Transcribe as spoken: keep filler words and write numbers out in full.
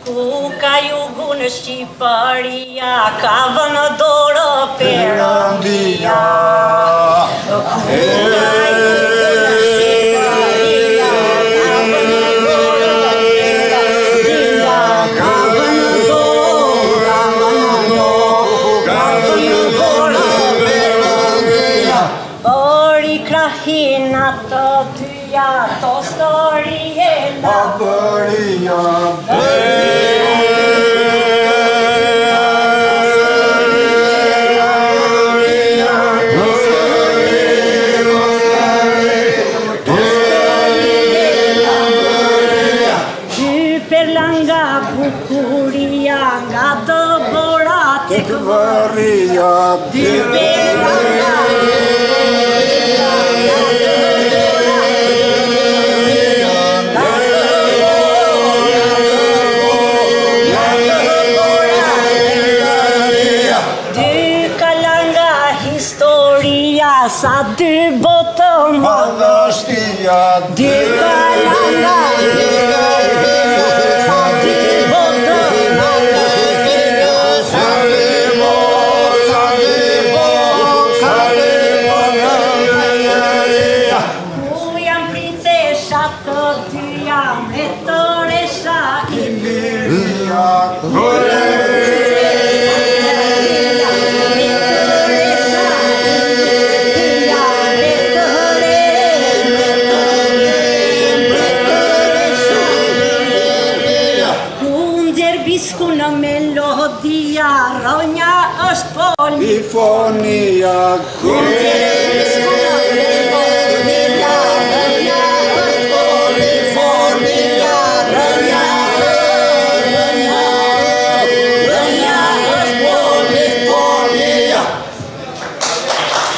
Ku ka jugun Shqipëria, ka vënë dorë Perëndia. Ku ka jugun Shqipëria, ka vënë dorë Perëndia. Ka vënë dorë, ka vënë dorë, ka vënë dorë Perëndia. Ori krahin ato dyja, to stori e la Bëria. Bukuria nga të bora tek Vëria. Dy pera nga bukuria nga të bora nga të bora dy kalar nga historia sa dy botë Madhështia. dy kalar nga në melodia, rënja është polifonia. Bisku në melodia, rënja është polifonia, rënja, rënja, rënja është polifonia.